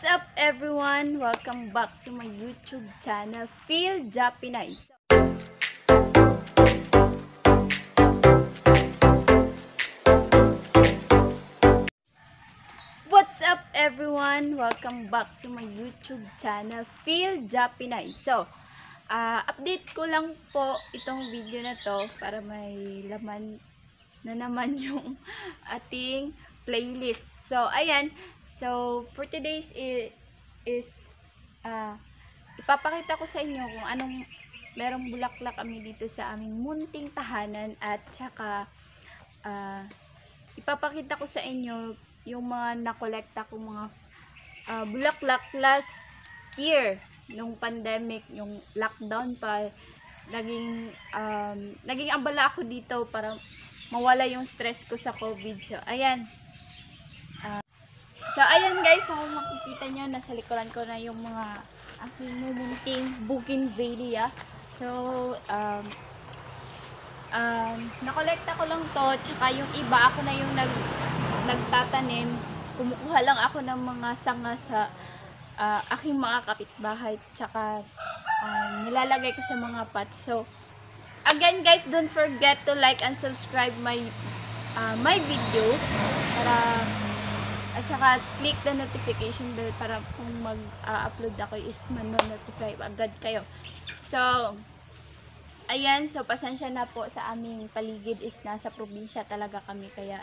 What's up everyone? Welcome back to my YouTube channel, Feel Japinay. What's up everyone? Welcome back to my YouTube channel, Feel Japinay. Update ko lang po itong video na to para may laman na naman yung ating playlist. Ayan. For today's is ipapakita ko sa inyo kung anong merong bulaklak kami dito sa aming munting tahanan, at saka ipapakita ko sa inyo yung mga nakolekta kong mga bulaklak last year nung pandemic, yung lockdown pa. Naging abala ako dito para mawala yung stress ko sa COVID. Ayan guys, kung makikita nyo, nasa likuran ko na yung mga aking mumunting bougainvillea. Nakolekta ko lang to, tsaka yung iba ako na yung nagtatanim. Kumukuha lang ako ng mga sanga sa aking mga kapitbahay, tsaka nilalagay ko sa mga pots. So again guys, don't forget to like and subscribe my videos at saka click the notification bell para kung mag-upload ako is mano-notify agad kayo. Ayan, pasensya na po sa aming paligid, is nasa probinsya talaga kami, kaya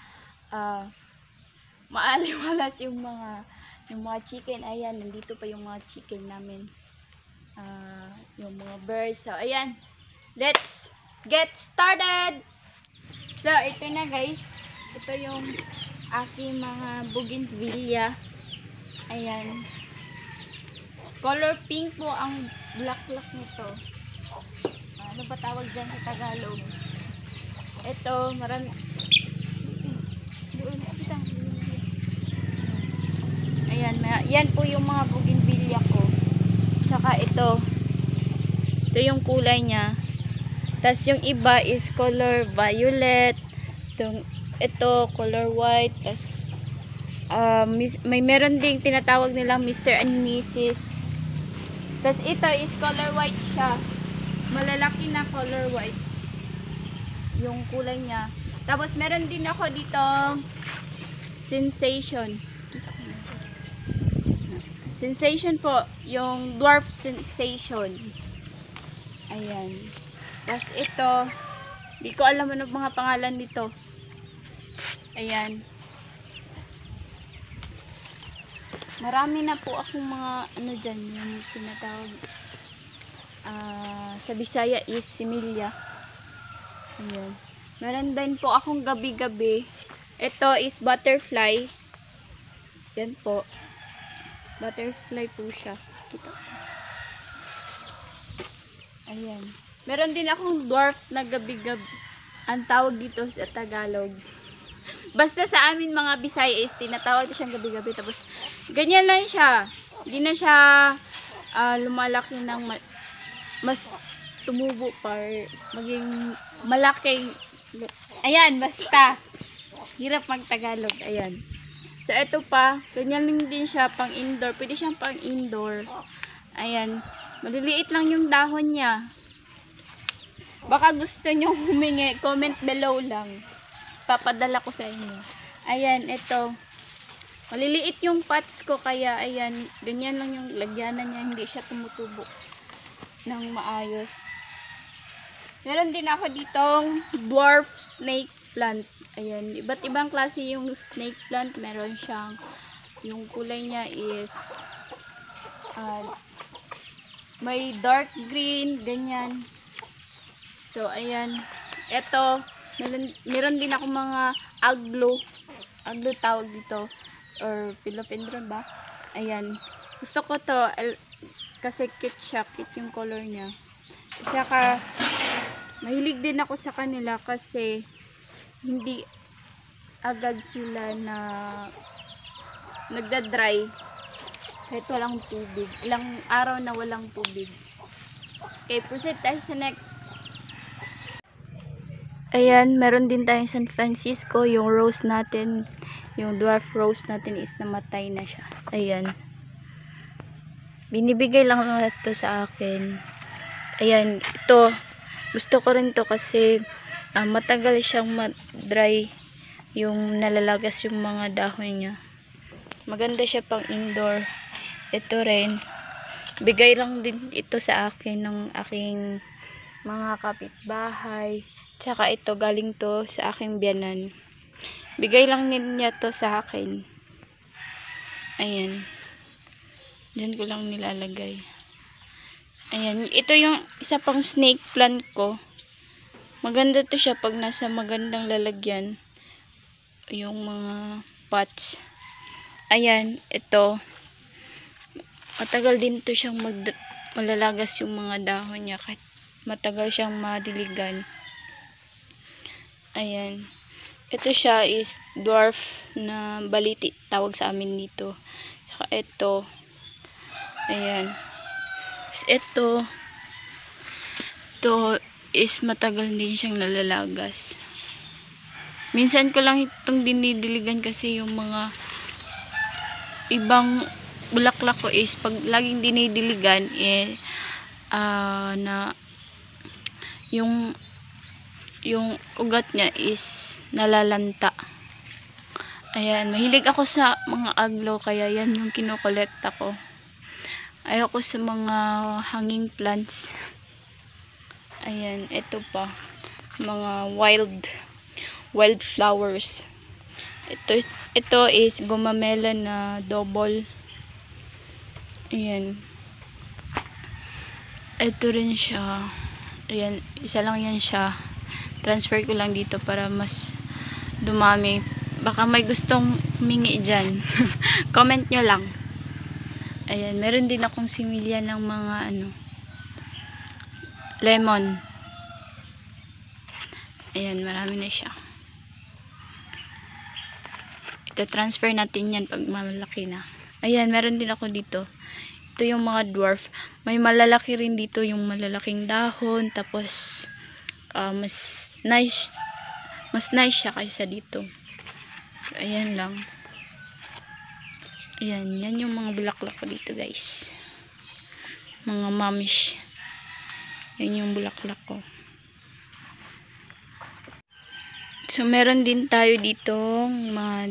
maaliwalas yung mga chicken. Ayan, nandito pa yung mga chicken namin, yung mga birds. Ayan, let's get started. Ito na guys, ito yung aking mga bougainvillea. Ayan, color pink po ang bulaklak nito. Ano ba tawag dyan sa Tagalog? Ito, marami. Ayan, yan po yung mga bougainvillea ko. Tsaka ito yung kulay niya. Tas yung iba is color violet. Ito color white. Tas meron ding tinatawag nilang Mr. and Mrs. Tas ito is color white siya. Malalaki na color white yung kulay niya. Tapos meron din ako dito Sensation po, yung dwarf sensation. Ayan. Tapos ito, di ko alam ano mga pangalan nito. Ayan. Marami na po akong mga ano dyan, yung tinatawag sa Bisaya is similya. Ayan. Meron din po akong gabi-gabi. Ito is butterfly. Yan po. Butterfly po siya. Ayan. Meron din akong dwarf na gabi-gabi. Ang tawag dito sa Tagalog. Basta sa amin mga Bisaya is tinatawag siyang gabi-gabi. Tapos ganyan lang siya. Hindi na siya lumalaki ng mas tumubo par maging malaki. Ayan, basta. Hirap mag-Tagalog. Ayan. Ito pa, ganyan din siya pang indoor. Pwede siyang pang indoor. Ayan. Maliliit lang yung dahon niya. Baka gusto nyo humingi, comment below lang. Papadala ko sa inyo. Ayan, ito. Maliliit yung pots ko, kaya ayan, ganyan lang yung lagyanan niya. Hindi siya tumutubo ng maayos. Meron din ako ditong dwarf snake plant. Ayan, iba't ibang klase yung snake plant. Meron siyang, yung kulay niya is may dark green, ganyan. Ayan. Ito, meron din ako mga aglo tawag dito, or philodendron ba? Ayan. Gusto ko to kasi cute siya, cute yung color niya. At saka mahilig din ako sa kanila kasi hindi agad sila na nagda-dry kahit walang tubig. Ilang araw na walang tubig. Okay, proceed tayo sa next. Ayan, meron din tayong San Francisco, yung rose natin Yung dwarf rose natin is namatay na siya. Ayan. Binibigay lang ito sa akin. Ayan, ito. Gusto ko rin to kasi matagal siyang dry yung nalalagas yung mga dahon niya. Maganda siya pang indoor. Ito rin. Bigay lang din ito sa akin ng aking mga kapitbahay. Tsaka ito, galing to sa aking biyanan. Bigay lang niya to sa akin. Ayan. Diyan ko lang nilalagay. Ayan. Ito yung isa pang snake plant ko. Maganda to siya pag nasa magandang lalagyan. Yung mga pots. Ayan. Ito. Matagal din to siyang malalagas yung mga dahon niya. Kahit matagal siyang madiligan. Ayan. Ito siya is dwarf na baliti. Tawag sa amin dito. Saka ito. Ayan. Ito is matagal din siyang nalalagas. Minsan ko lang itong dinidiligan kasi yung mga ibang bulaklak ko is pag laging dinidiligan na yung ugat niya is nalalanta. Ayan, mahilig ako sa mga aglo kaya yan yung kinokolekta ko. Ayoko sa mga hanging plants. Ayan, ito pa. Mga wild flowers. Ito is gumamela na double. Ayan. Ito rin siya. Ayan, isa lang yan siya. Transfer ko lang dito para mas dumami. Baka may gustong humingi dyan. Comment nyo lang. Ayan, meron din akong similya ng mga lemon. Ayan, marami na siya. Ito-transfer natin yan pag malaki na. Ayan, meron din ako dito. Ito yung mga dwarf. May malalaki rin dito yung malalaking dahon. Tapos, mas nice siya kaysa dito. So, ayan lang. Ayan, yan yung mga bulaklak ko dito guys. Mga mamish. Yan yung bulaklak ko. So, meron din tayo dito mga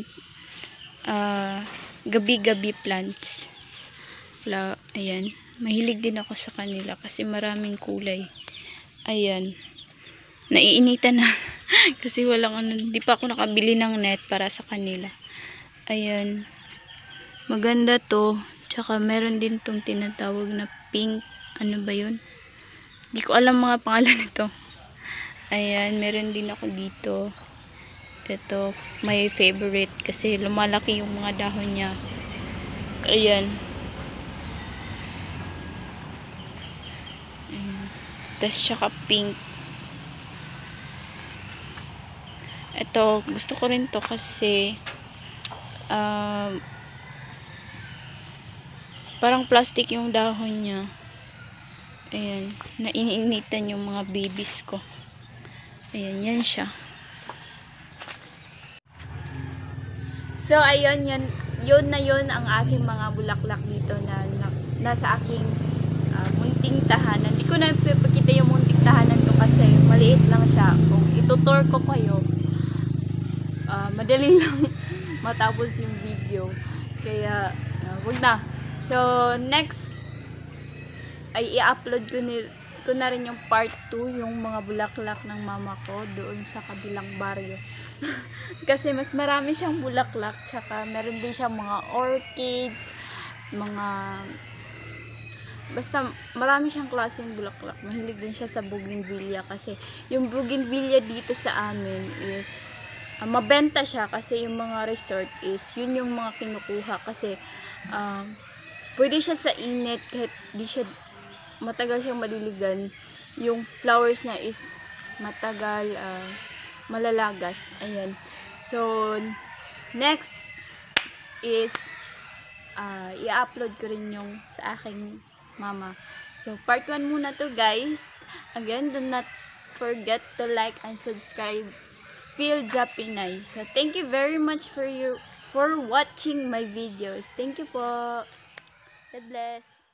gabi-gabi plants. Ayan. Mahilig din ako sa kanila kasi maraming kulay. Ayan. Naiinitan na. Kasi di pa ako nakabili ng net para sa kanila. Ayan. Maganda to. Tsaka meron din tong tinatawag na pink. Ano ba yun? Hindi ko alam mga pangalan nito. Ayan. Meron din ako dito. Ito. My favorite. Kasi lumalaki yung mga dahon niya. Ayan. Ayan. Tapos tsaka pink. Ito, gusto ko rin to kasi parang plastic yung dahon niya. Ayan, naiinitan yung mga babies ko. Ayan, yan siya. So, ayun, yun ang aking mga bulaklak dito na nasa aking munting tahanan. Hindi ko na ipapakita yung munting tahanan ko kasi maliit lang siya. Kung itutour ko kayo, madali lang matapos yung video. Kaya, wag na. So, next, ay i-upload ko na rin yung part 2, yung mga bulaklak ng mama ko doon sa kabilang baryo. Kasi mas marami siyang bulaklak, tsaka meron din siyang mga orchids, basta marami siyang klaseng bulaklak. Mahilig din siya sa bougainvillea kasi yung bougainvillea dito sa amin is mabenta siya kasi yung mga resort is yun yung mga kinukuha kasi pwede siya sa init kahit di siya matagal siyang madiligan. Yung flowers niya is matagal malalagas. Ayan. So next is i-upload ko rin yung sa aking mama. So part 1 muna to guys. Again, do not forget to like and subscribe Phil Japinay. So thank you very much for watching my videos. Thank you po. God bless.